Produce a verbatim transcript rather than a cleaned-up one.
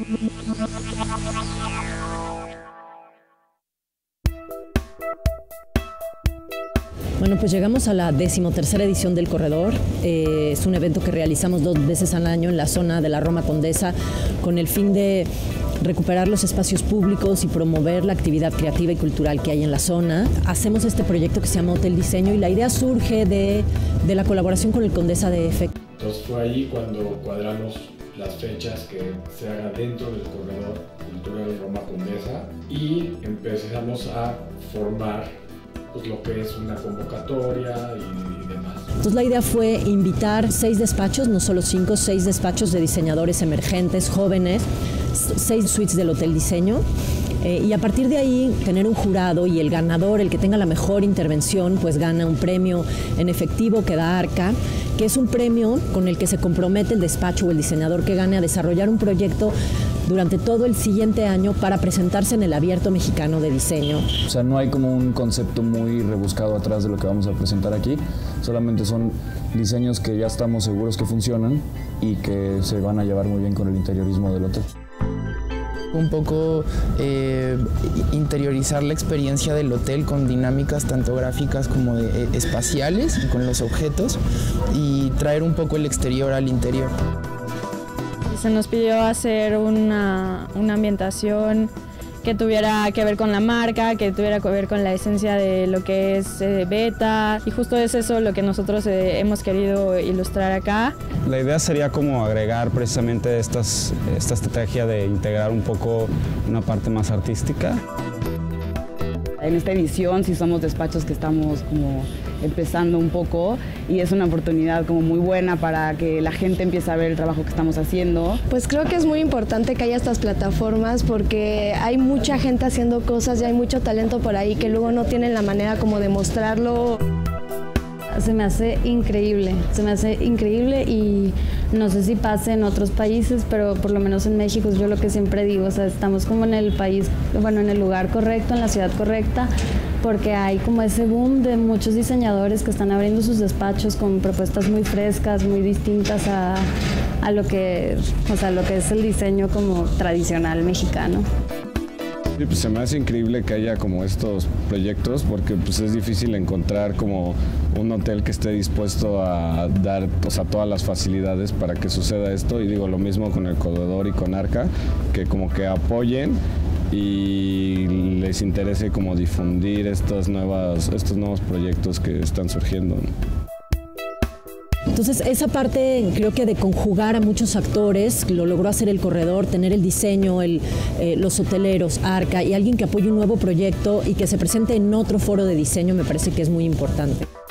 Bueno, pues llegamos a la decimotercera edición del Corredor. Eh, es un evento que realizamos dos veces al año en la zona de la Roma Condesa con el fin de recuperar los espacios públicos y promover la actividad creativa y cultural que hay en la zona. Hacemos este proyecto que se llama Hotel Diseño y la idea surge de, de la colaboración con el Condesa D F. Entonces fue ahí cuando cuadramos las fechas que se haga dentro del Corredor Cultural Roma Condesa y empezamos a formar pues, lo que es una convocatoria y, y demás. Entonces la idea fue invitar seis despachos, no solo cinco, seis despachos de diseñadores emergentes, jóvenes, seis suites del Hotel Diseño. Eh, y a partir de ahí tener un jurado y el ganador, el que tenga la mejor intervención, pues gana un premio en efectivo que da Arca, que es un premio con el que se compromete el despacho o el diseñador que gane a desarrollar un proyecto durante todo el siguiente año para presentarse en el Abierto Mexicano de Diseño. O sea, no hay como un concepto muy rebuscado atrás de lo que vamos a presentar aquí, solamente son diseños que ya estamos seguros que funcionan y que se van a llevar muy bien con el interiorismo del hotel. Un poco eh, interiorizar la experiencia del hotel con dinámicas tanto gráficas como de, eh, espaciales y con los objetos y traer un poco el exterior al interior. Se nos pidió hacer una, una ambientación que tuviera que ver con la marca, que tuviera que ver con la esencia de lo que es eh, Beta, y justo es eso lo que nosotros eh, hemos querido ilustrar acá. La idea sería como agregar precisamente estas, esta estrategia de integrar un poco una parte más artística. En esta edición sí somos despachos que estamos como empezando un poco y es una oportunidad como muy buena para que la gente empiece a ver el trabajo que estamos haciendo. Pues creo que es muy importante que haya estas plataformas porque hay mucha gente haciendo cosas y hay mucho talento por ahí que luego no tienen la manera como de mostrarlo. Se me hace increíble, se me hace increíble y no sé si pase en otros países, pero por lo menos en México yo lo que siempre digo, o sea, estamos como en el país, bueno, en el lugar correcto, en la ciudad correcta, porque hay como ese boom de muchos diseñadores que están abriendo sus despachos con propuestas muy frescas, muy distintas a, a lo que, o sea, lo que es el diseño como tradicional mexicano. Sí, pues se me hace increíble que haya como estos proyectos porque pues es difícil encontrar como un hotel que esté dispuesto a dar, o sea, todas las facilidades para que suceda esto, y digo lo mismo con el Corredor y con Arca, que como que apoyen y les interese como difundir estas nuevas, estos nuevos proyectos que están surgiendo, ¿no? Entonces esa parte creo que de conjugar a muchos actores lo logró hacer el Corredor, tener el diseño, el, eh, los hoteleros, Arca y alguien que apoye un nuevo proyecto y que se presente en otro foro de diseño me parece que es muy importante.